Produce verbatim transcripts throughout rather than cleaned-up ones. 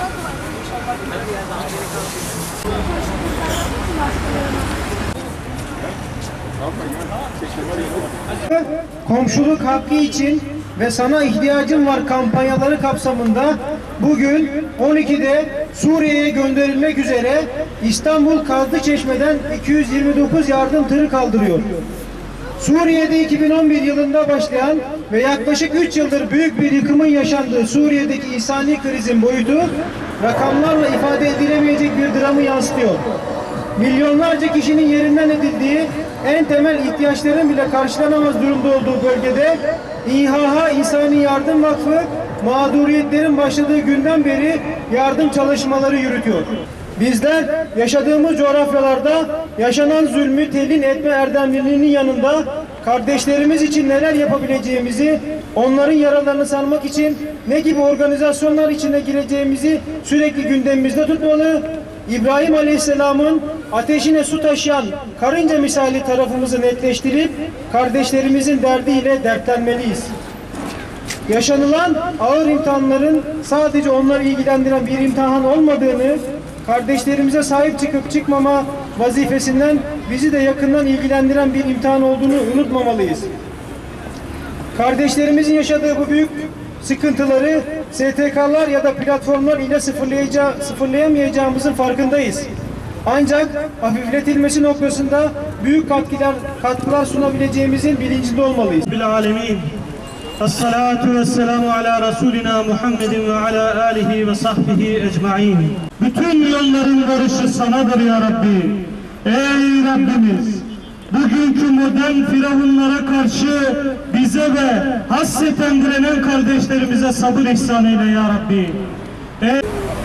Komşuluk hakkı için ve sana ihtiyacım var kampanyaları kapsamında bugün on ikide Suriye'ye gönderilmek üzere İstanbul Kazlıçeşme'den iki yüz yirmi dokuz yardım tırı kaldırıyor. Suriye'de iki bin on bir yılında başlayan ve yaklaşık üç yıldır büyük bir yıkımın yaşandığı Suriye'deki insani krizin boyutu rakamlarla ifade edilemeyecek bir dramı yansıtıyor. Milyonlarca kişinin yerinden edildiği, en temel ihtiyaçların bile karşılanamaz durumda olduğu bölgede İ H H İnsani Yardım Vakfı mağduriyetlerin başladığı günden beri yardım çalışmaları yürütüyor. Bizler yaşadığımız coğrafyalarda yaşanan zulmü telin etme erdemliliğinin yanında kardeşlerimiz için neler yapabileceğimizi, onların yaralarını sarmak için ne gibi organizasyonlar içine gireceğimizi sürekli gündemimizde tutmalı. İbrahim Aleyhisselam'ın ateşine su taşıyan karınca misali tarafımızı netleştirip kardeşlerimizin derdiyle dertlenmeliyiz. Yaşanılan ağır imtihanların sadece onları ilgilendiren bir imtihan olmadığını, kardeşlerimize sahip çıkıp çıkmama vazifesinden bizi de yakından ilgilendiren bir imtihan olduğunu unutmamalıyız. Kardeşlerimizin yaşadığı bu büyük sıkıntıları S T K'lar ya da platformlar ile sıfırlayamayacağımızın farkındayız. Ancak hafifletilmesi noktasında büyük katkılar, katkılar sunabileceğimizin bilincinde olmalıyız. Bil alemin. Esselatu vesselamu ala Resulina Muhammedin ve ala alihi ve sahbihi ecmaîn. Bütün yolların varışı sanadır ya Rabbi. Ey Rabbimiz! Bugünkü modern firavunlara karşı bize ve hasreten direnen kardeşlerimize sabır ihsan eyle ya Rabbi. Ey...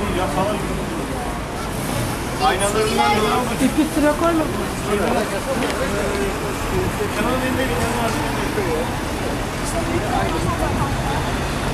Aynalarından İki sıra koyma. Kanalın elinde bir tane var.